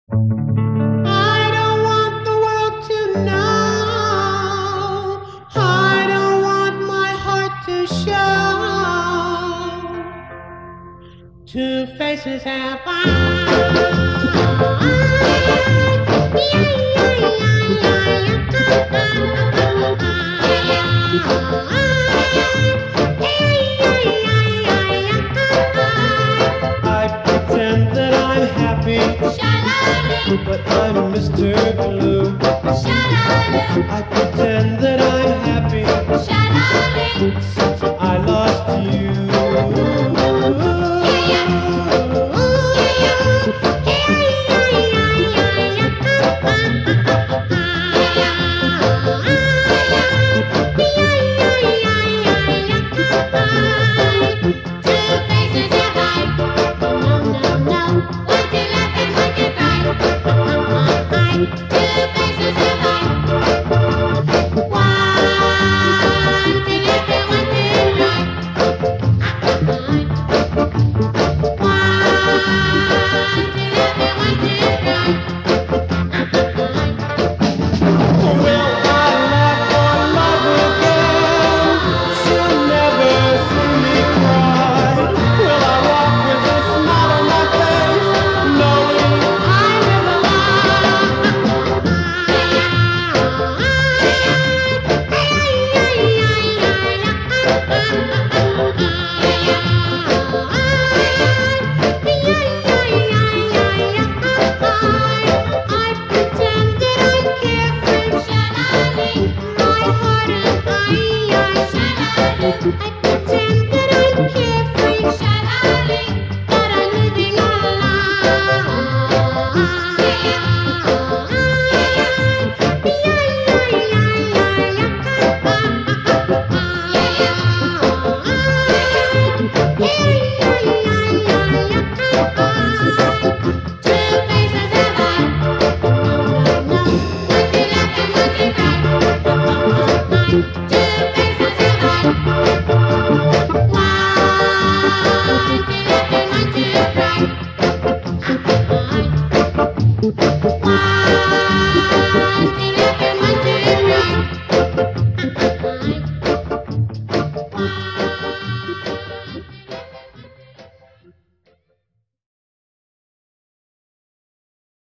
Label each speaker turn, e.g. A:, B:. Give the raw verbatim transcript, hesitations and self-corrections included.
A: I don't want the world to know. I don't want my heart to show. Two faces have I. I pretend that I'm happy, but I'm Mister Blue. I pretend that I'm happy since I lost you. Two faces have I. No, no, no. One to laugh and one to cry.